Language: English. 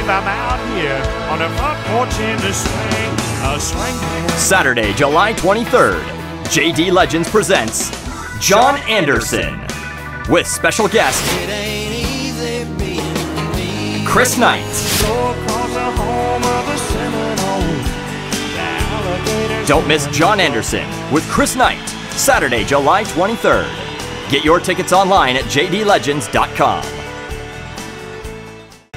believe I'm out here on the front porch in the swing. A swing. Saturday, July 23rd, JD Legends presents Jon Anderson with special guest Chris Knight. Don't miss Jon Anderson with Chris Knight, Saturday, July 23rd. Get your tickets online at jdlegends.com.